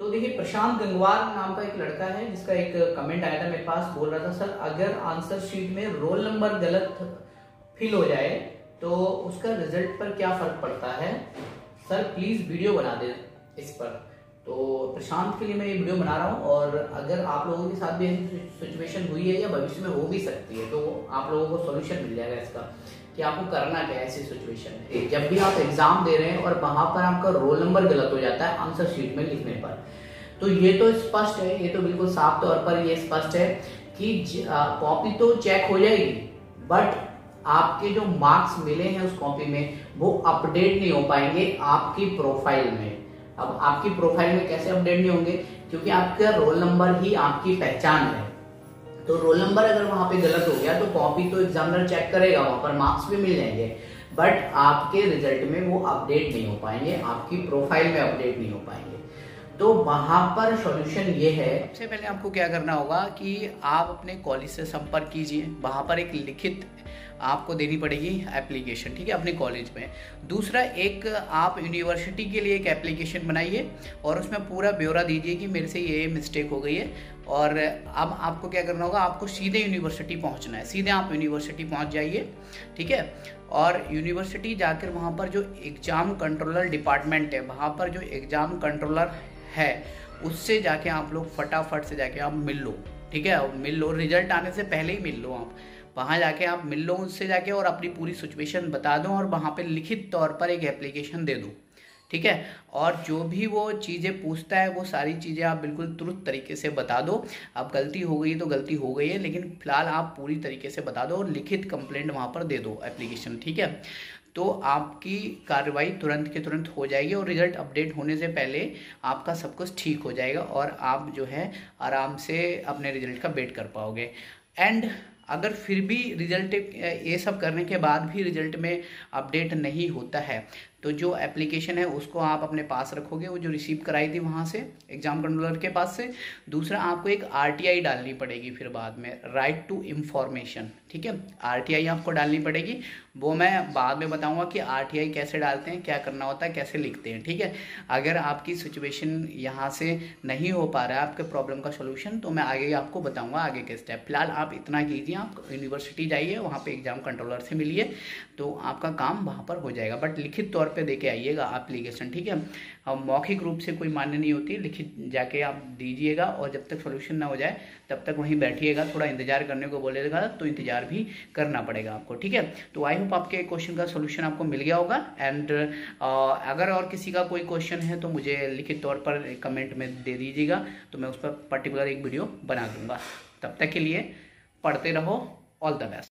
तो देखिए, प्रशांत गंगवार नाम का एक लड़का है जिसका एक कमेंट आया था मेरे पास, बोल रहा था सर अगर आंसर शीट में रोल नंबर गलत फिल हो जाए तो उसका रिजल्ट पर क्या फर्क पड़ता है, सर प्लीज वीडियो बना दे इस पर। तो प्रशांत के लिए मैं ये वीडियो बना रहा हूँ, और अगर आप लोगों के साथ भी ऐसी सिचुएशन हुई है या भविष्य में हो भी सकती है तो आप लोगों को सोल्यूशन मिल जाएगा इसका कि आपको करना क्या है ऐसी सिचुएशन में। जब भी आप एग्जाम दे रहे हैं और वहां पर आपका रोल नंबर गलत हो जाता है आंसर शीट में लिखने पर, तो ये तो स्पष्ट है, ये तो बिल्कुल साफ तौर पर ये स्पष्ट है कि कॉपी तो चेक हो जाएगी, बट आपके जो मार्क्स मिले हैं उस कॉपी में वो अपडेट नहीं हो पाएंगे आपकी प्रोफाइल में। अब आपकी प्रोफाइल में कैसे अपडेट नहीं होंगे, क्योंकि आपका रोल नंबर ही आपकी पहचान है। तो रोल नंबर अगर वहां पे गलत हो गया तो कॉपी तो एग्जामिनर चेक करेगा, वहां पर मार्क्स भी मिल जाएंगे, बट आपके रिजल्ट में वो अपडेट नहीं हो पाएंगे, आपकी प्रोफाइल में अपडेट नहीं हो पाएंगे। तो वहां पर सॉल्यूशन ये है, सबसे पहले आपको क्या करना होगा कि आप अपने कॉलेज से संपर्क कीजिए, वहां पर एक लिखित आपको देनी पड़ेगी एप्लीकेशन, ठीक है, अपने कॉलेज में। दूसरा, एक आप यूनिवर्सिटी के लिए एक एप्लीकेशन बनाइए और उसमें पूरा ब्यौरा दीजिए कि मेरे से ये मिस्टेक हो गई है, और अब आपको क्या करना होगा, आपको सीधे यूनिवर्सिटी पहुंचना है, सीधे आप यूनिवर्सिटी पहुंच जाइए, ठीक है। और यूनिवर्सिटी जाकर वहां पर जो एग्जाम कंट्रोलर डिपार्टमेंट है, वहां पर जो एग्जाम कंट्रोलर है उससे जाके आप लोग फटाफट से जाके आप मिल लो, ठीक है, मिल लो, रिजल्ट आने से पहले ही मिल लो, आप वहां जाके आप मिल लो उससे जाके और अपनी पूरी सिचुएशन बता दो और वहां पे लिखित तौर पर एक एप्लीकेशन दे दो, ठीक है। और जो भी वो चीज़ें पूछता है वो सारी चीज़ें आप बिल्कुल तुरंत तरीके से बता दो। अब गलती हो गई तो गलती हो गई है, लेकिन फिलहाल आप पूरी तरीके से बता दो और लिखित कंप्लेंट वहाँ पर दे दो एप्लीकेशन, ठीक है। तो आपकी कार्रवाई तुरंत के तुरंत हो जाएगी और रिजल्ट अपडेट होने से पहले आपका सब कुछ ठीक हो जाएगा और आप जो है आराम से अपने रिजल्ट का वेट कर पाओगे। एंड अगर फिर भी रिजल्ट ये सब करने के बाद भी रिजल्ट में अपडेट नहीं होता है तो जो एप्लीकेशन है उसको आप अपने पास रखोगे, वो जो रिसीव कराई थी वहाँ से एग्जाम कंट्रोलर के पास से। दूसरा, आपको एक RTI डालनी पड़ेगी फिर बाद में, राइट टू इंफॉर्मेशन, ठीक है, RTI आपको डालनी पड़ेगी। वो मैं बाद में बताऊंगा कि RTI कैसे डालते हैं, क्या करना होता है, कैसे लिखते हैं, ठीक है। अगर आपकी सिचुएशन यहाँ से नहीं हो पा रहा है आपके प्रॉब्लम का सोल्यूशन, तो मैं आगे आपको बताऊंगा आगे के स्टेप। फिलहाल आप इतना कीजिए, आप यूनिवर्सिटी जाइए, वहाँ पे एग्जाम कंट्रोलर से मिलिए, तो आपका काम वहाँ पर हो जाएगा, बट लिखित तौर पे देके आइएगा एप्लीकेशन, ठीक है। अब मौखिक रूप से कोई मान्य नहीं होती, लिखित जाके आप दीजिएगा और जब तक सोल्यूशन ना हो जाए तब तक वहीं बैठिएगा, थोड़ा इंतजार करने को बोलेगा तो इंतजार भी करना पड़ेगा आपको, ठीक है। तो आई होप आपके क्वेश्चन का सोल्यूशन आपको मिल गया होगा। एंड अगर और किसी का कोई क्वेश्चन है तो मुझे लिखित तौर पर कमेंट में दे दीजिएगा, तो मैं उस पर पर्टिकुलर एक वीडियो बना दूंगा। तब तक के लिए पढ़ते रहो, ऑल द बेस्ट।